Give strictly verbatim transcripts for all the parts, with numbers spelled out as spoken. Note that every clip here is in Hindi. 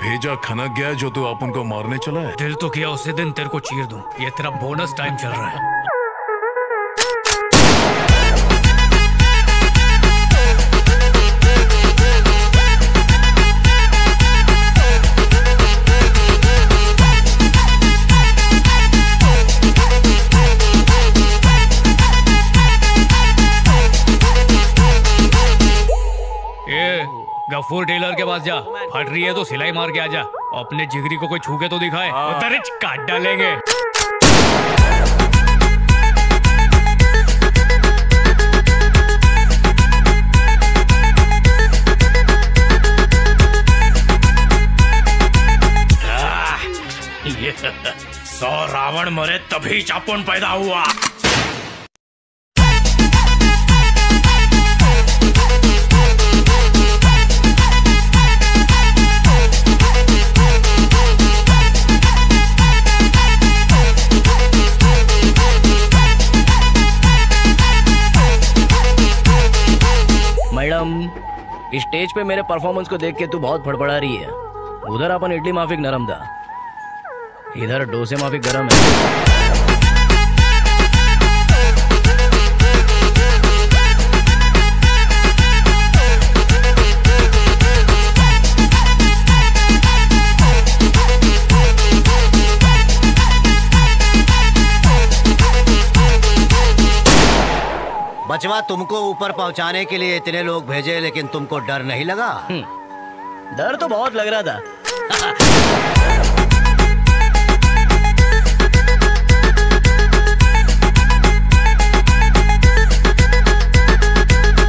भेजा खनक गया जो तू अपन को मारने चला है। दिल तो किया उसी दिन तेरे को चीर दूं। ये तेरा बोनस टाइम चल रहा है। गफूर टेलर के पास जा, फट रही है तो सिलाई मार के आजा। अपने जिगरी को कोई छू के तो दिखाए, उधर काट डालेंगे। सौ रावण मरे तभी चापुन पैदा हुआ। मैडम, स्टेज पे मेरे परफॉर्मेंस को देख के तू बहुत फड़फड़ा रही है। उधर अपन इडली माफिक नरम था, इधर डोसे माफिक गरम है। बचवा, तुमको ऊपर पहुंचाने के लिए इतने लोग भेजे, लेकिन तुमको डर नहीं लगा? डर तो बहुत लग रहा था।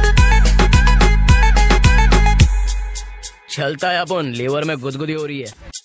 चलता है अपन, लीवर में गुदगुदी हो रही है।